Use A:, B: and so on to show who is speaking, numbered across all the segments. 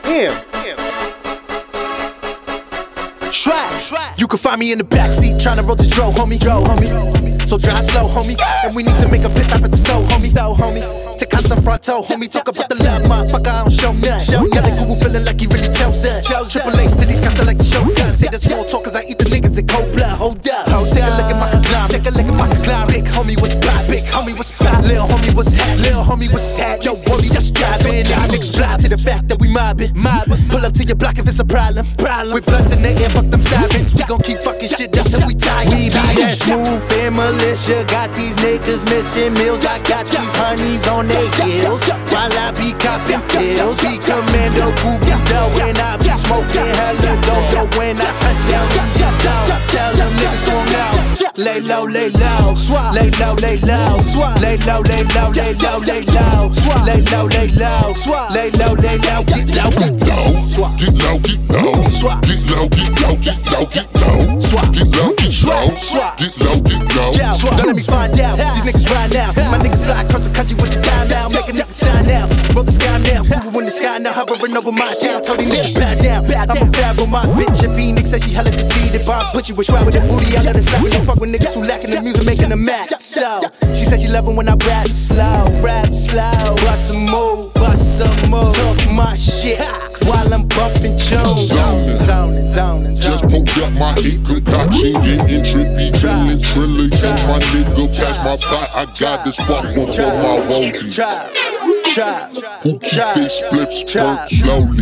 A: You can find me in the backseat tryna roll this dro, homie. So drive slow, homie. And we need to make a pit stop at the stove, homie. To confronto, homie. Talk about the love, motherfucker. I don't show none. Got NIKUL feeling like he really chosen. Triple A's to these cops like the shotgun. Say the small talk cause I eat the niggas in cold blood. Hold up. Take a look at my climb. Take a look at my climb. Big homie was pop. Big homie was pop. Lil homie was hat. Lil homie was hat. Yo, boy, we just driving. Niggas drive to the fact that we mobbing. Pull up to your block if it's a problem. With blunts in the air, fuck them sirens. We gon' keep fucking shit up till we die. We be that smooth and militia. Got these niggas missing meals. I got these honeys on their heels. While I be copping pills. Be commando, boo-boo dough. And I be smoking hella dope. When I touch down, tell them niggas on now. Lay low, lay low. Lay low, lay low. Lay low, lay low, lay low, lay low. Lay low, lay low. Lay low, lay low. Get low, get low.
B: Get low, get low. Get low, get low, get low, get low. Get low, get low. Get low, get low.
A: Don't let me find out. These niggas ride now. My niggas fly across the country with the time now. Make a nigga shine now. Roll the sky now. Moving in the sky now. Hovering over my town. Told these niggas bad now. I'm a fab with my bitch. A Phoenix said she hella conceited. Bomb butcher with swag with that booty. I let her slap it. Don't fuck with niggas who lacking the music, making a Macc. So she said she love it when I rap slow. Bust a move, talk my shit while I'm bumping tunes. Zoning.
B: Just poked up my heat concoction, getting trippy, feeling trilly. Cause my nigga pass my pot, I got this fuck one for my roadies. Who keep they spliffs perk slowly.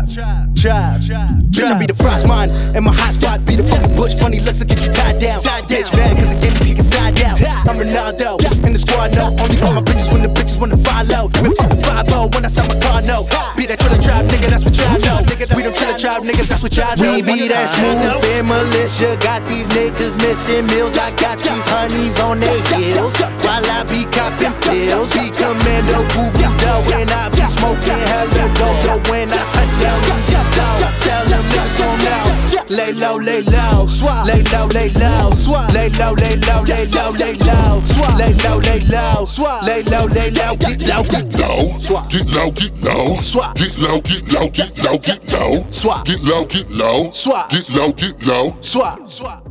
A: Bitch, I be the Frass Mon, and my hot spot be the fucking bush. Funny looks will get you tied down. Bitch mad cause again you kickin' side out. I'm Ronaldo, and the squad know. Only call my bitches when the bitches wanna follow. We fucking 5-0 when I sell my car, no. Be that triller tribe, nigga, that's what y'all know. We don't triller tribe, niggas, that's what y'all know. We be that smooth and militia. Got these niggas missing meals. I got these honeys on their heels. While I be copping pills. Be commando, boo-boo dough. And I be smoking hella dope. When I touch down, tell them niggas on now. Lay low, lay low. Lay low, lay low. Lay low, lay low, lay low, lay low. Lay low, lay low. Lay low, lay low. Get low, get low.
B: Get low, get low. Get low, get low, get low, get low. Get low, get low. Get low, get low.